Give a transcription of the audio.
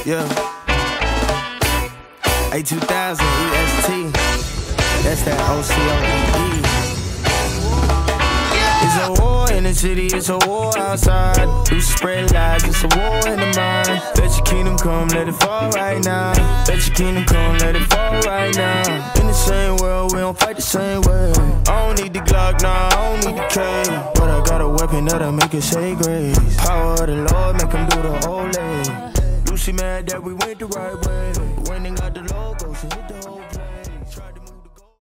Yeah. A2000 EST. That's that OCOE. It's a war in the city, it's a war outside. You spread lies, it's a war in the mind. Let your kingdom come, let it fall right now. Let your kingdom come, let it fall right now. In the same world, we don't fight the same way. I don't need the Glock, nah, I don't need the K. But I got a weapon that'll make it say grace. Power of the Lord, make him do the whole day. Lucy mad that we went the right way. When they got the logo, she hit the whole